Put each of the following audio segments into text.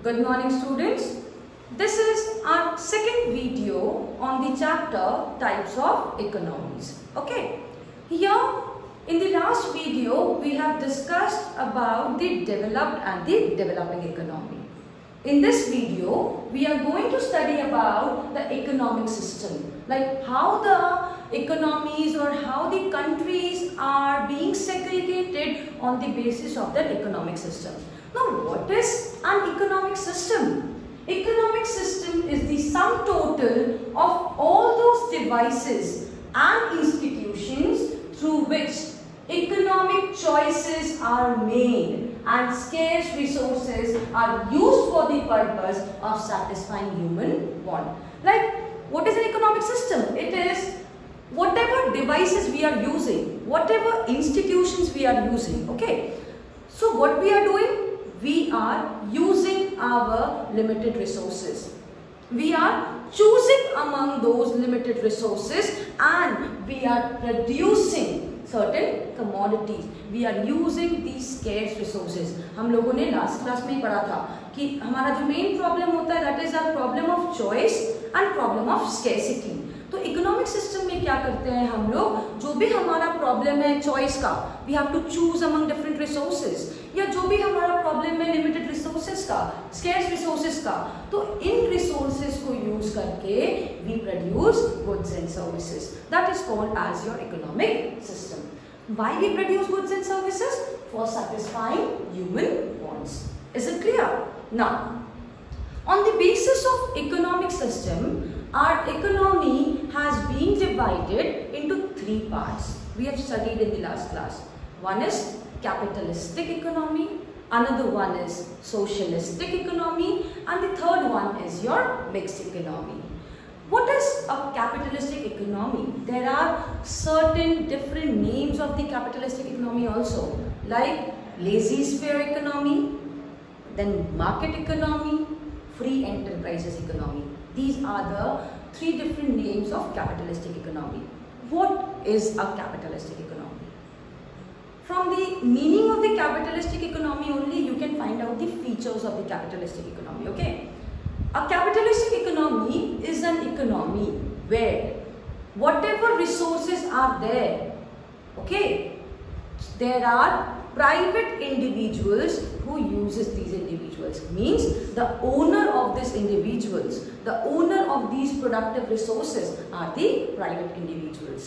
Good morning, students. This is our second video on the chapter Types of Economies. Okay. Here in the last video we have discussed about the developed and the developing economy. In this video we are going to study about the economic system, like how the economies or how the countries are being segregated on the basis of their economic system. Now, what is an economic system? Economic system is the sum total of all those devices and institutions through which economic choices are made and scarce resources are used for the purpose of satisfying human want. Like, what is an economic system? It is whatever devices we are using, whatever institutions we are using. Okay. So, what we are doing? We are using our limited resources. We are choosing among those limited resources and we are producing certain commodities. We are using these scarce resources. हम लोगों ने last class में पढ़ा था कि हमारा जो main problem होता है that is a problem of choice and problem of scarcity. तो इकोनॉमिक सिस्टम में क्या करते हैं हम लोग, जो भी हमारा प्रॉब्लम है चॉइस का, we have to choose among different resources, या जो भी हमारा प्रॉब्लम है लिमिटेड रिसोर्सेज का, स्केर्स रिसोर्सेज का, तो इन रिसोर्सेज को यूज करके we produce goods and services. That is called as your economic system. Why we produce goods and services? For satisfying human wants. Is it clear? Now on the basis of economic system, our economy has been divided into three parts. We have studied in the last class. One is capitalistic economy, another one is socialistic economy, and the third one is your mixed economy. What is a capitalistic economy? There are certain different names of the capitalistic economy also, like laissez-faire economy, then market economy, free enterprises economy. These are the three different names of capitalistic economy. What is a capitalistic economy? From the meaning of the capitalistic economy only you can find out the features of the capitalistic economy. Okay, a capitalistic economy is an economy where whatever resources are there, okay, there are private individuals who uses these individuals. Means the owner of these individuals, the owner of these productive resources are the private individuals,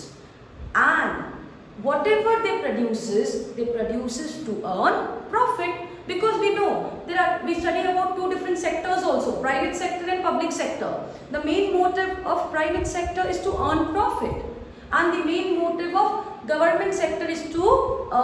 and whatever they produces to earn profit, because we know we study about two different sectors also, private sector and public sector. The main motive of private sector is to earn profit, and the main motive of government sector is to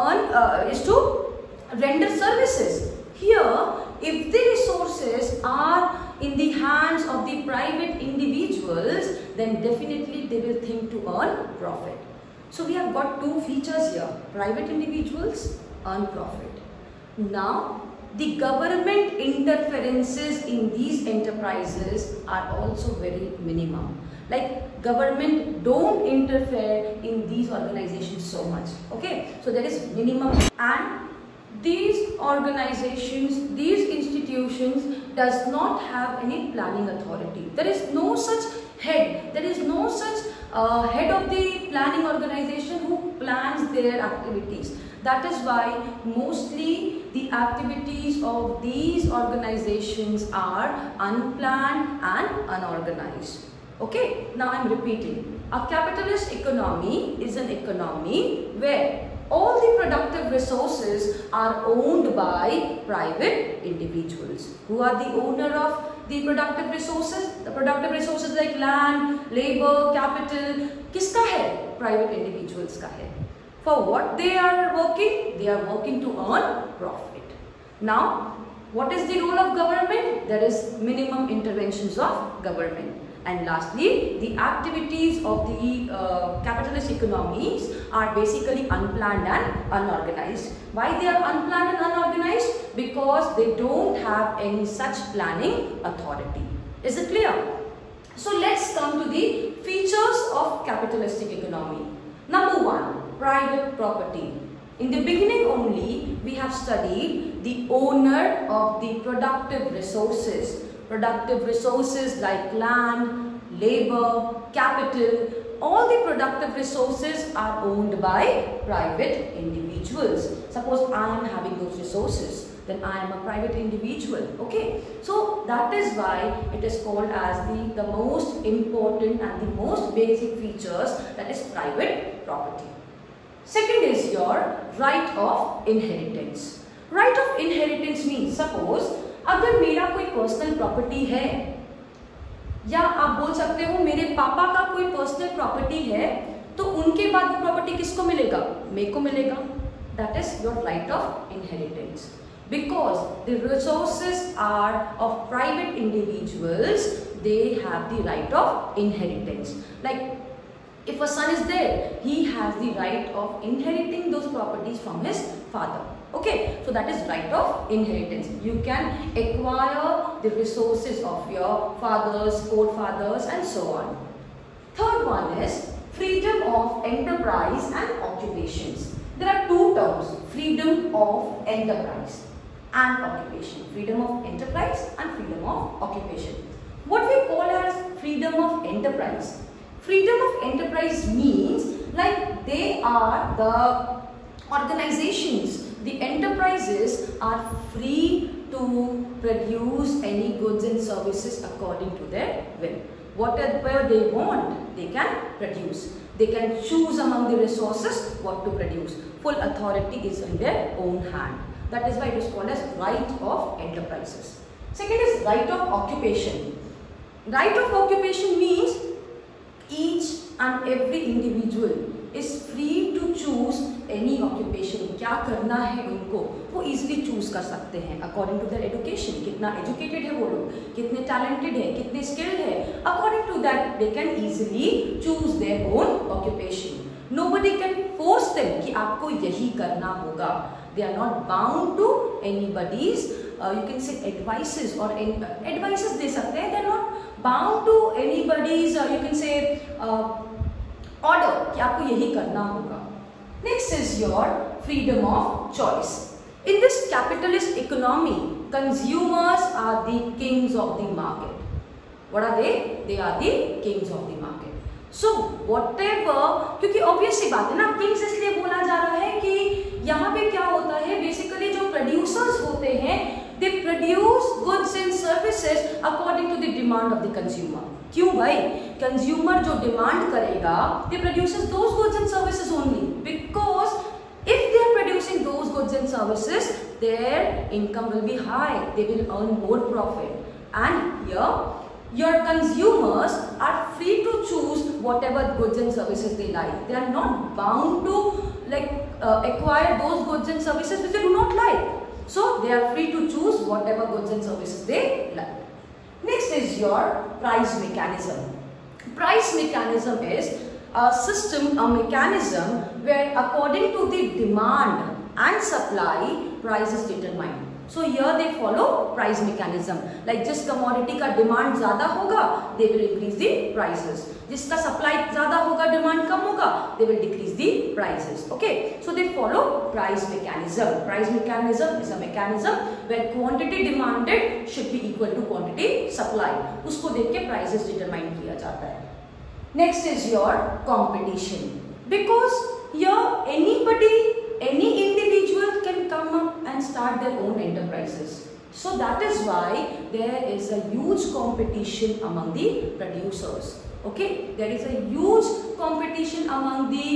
render services. Here, if the resources are in the hands of the private individuals, then definitely they will think to earn profit. So we have got two features here. Private individuals earn profit. Now, the government interferences in these enterprises are also very minimum. Like, government don't interfere in these organizations so much. Okay, so there is minimum, and these organizations, these institutions does not have any planning authority. There is no such head. There is no such head of the planning organization who plans their activities. That is why mostly the activities of these organizations are unplanned and unorganized. Okay, now I am repeating. A capitalist economy is an economy where all the productive resources are owned by private individuals. Who are the owner of the productive resources? The productive resources like land, labor, capital, किसका है? Private individuals का है. For what they are working? They are working to earn profit. Now, what is the role of government? There is minimum interventions of government. And lastly, the activities of the capitalist economies are basically unplanned and unorganized. Why they are unplanned and unorganized? Because they don't have any such planning authority. Is it clear? So let's come to the features of capitalistic economy. Number one, private property. In the beginning only, we have studied the owner of the productive resources. Productive resources like land, labor, capital, all the productive resources are owned by private individuals. Suppose I am having those resources, then I am a private individual. Okay, so that is why it is called as the most important and the most basic features, that is private property. Second is your right of inheritance. Right of inheritance means, suppose अगर मेरा कोई personal property है, या आप बोल सकते हो मेरे पापा का कोई पर्सनल प्रॉपर्टी है, तो उनके बाद वो प्रॉपर्टी किसको मिलेगा? मेरे को मिलेगा. That is your right of inheritance. Because the resources are of private individuals, they have the right of inheritance. Like if a son is there, he has the right of inheriting those properties from his father. Okay, so that is right of inheritance. You can acquire the resources of your fathers, forefathers and so on. Third one is freedom of enterprise and occupations. There are two terms, freedom of enterprise and occupation. Freedom of enterprise and freedom of occupation. What we call as freedom of enterprise. Freedom of enterprise means like they are the organizations, the enterprises are free to produce any goods and services according to their will. Whatever they want, they can produce. They can choose among the resources what to produce. Full authority is in their own hand. That is why it is called as right of enterprises. Second is right of occupation. Right of occupation means each and every individual is free to choose any occupation. क्या करना है उनको, वो easily choose कर सकते हैं according to their education. कितना educated है वो लोग, कितने talented है, कितने skilled है, according to that they can easily choose their own occupation. Nobody can force them कि आपको यही करना होगा. They are not bound to anybody's you can say advices or advices दे सकते हैं. They are not bound to anybody's you can say order कि आपको यही करना होगा. Next is your freedom of choice. In this capitalist economy, consumers are the kings of the market. What are they? They are the kings of the market. So whatever, क्योंकि obvious सी बात है ना, kings इसलिए बोला जा रहा है कि यहाँ पे क्या होता है, basically जो producers होते हैं, they produce goods and services according to the demand of the consumer. क्यों भाई? Consumer जो demand करेगा, they produces those goods and services only, because if they are producing those goods and services, their income will be high, they will earn more profit. And here your consumers are free to choose whatever goods and services they like. They are not bound to like acquire those goods and services which they do not like. So they are free to choose whatever goods and services they like. Next is your price mechanism. Price mechanism is a system, a mechanism where according to the demand and supply, price is determined. So here they follow price mechanism. Like जिस commodity का demand ज़्यादा होगा, they will increase the prices. जिसका supply ज़्यादा होगा, demand कम होगा, they will decrease the prices. Okay, so they follow price mechanism. Price mechanism is a mechanism where quantity demanded should be equal to quantity supplied. उसको देख के prices determine किया जाता है. Next is your competition. Because here anybody, any individual can come up and start their own enterprises. So that is why there is a huge competition among the producers. Okay, there is a huge competition among the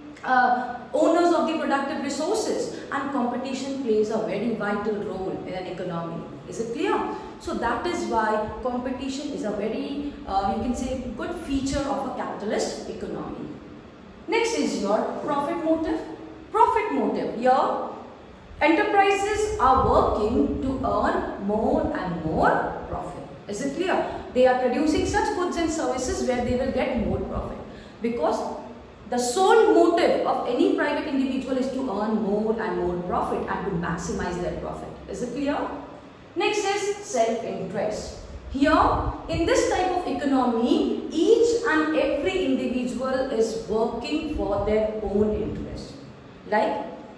owners of the productive resources, and competition plays a very vital role in an economy. Is it clear? So that is why competition is a very you can say good feature of a capitalist economy. Next is your profit motive. Profit motive. Here enterprises are working to earn more and more profit. Is it clear? They are producing such goods and services where they will get more profit, because the sole motive of any private individual is to earn more and more profit and to maximize their profit. Is it clear? Next is self-interest. Here, in this type of economy, each and every individual is working for their own interest. Like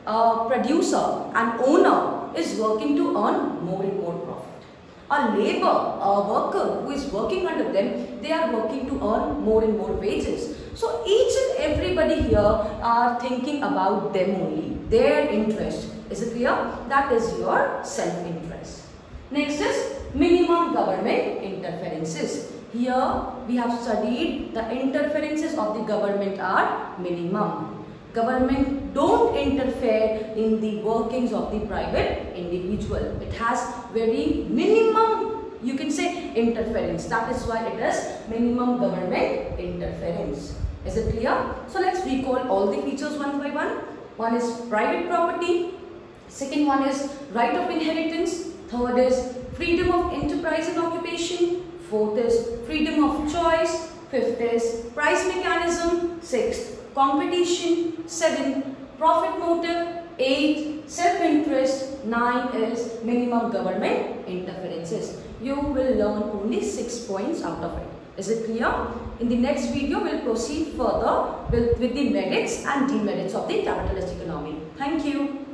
a producer, an owner is working to earn more and more profit. A labor, a worker who is working under them, they are working to earn more and more wages. So each and everybody here are thinking about them only, their interest. Is it clear? That is your self-interest. Next is minimum government interferences. Here we have studied the interferences of the government are minimum. Government don't interfere in the workings of the private individual. It has very minimum, you can say, interference. That is why it is minimum government interference. Is it clear? So let's recall all the features one by one. One is private property. Second one is right of inheritance. Third is freedom of enterprise and occupation. Fourth is freedom of choice. Fifth is price mechanism. Sixth, competition. 7, profit motive. 8, self-interest. 9 is minimum government interferences. You will learn only 6 points out of it. Is it clear? In the next video, we'll proceed further with the merits and demerits of the capitalist economy. Thank you.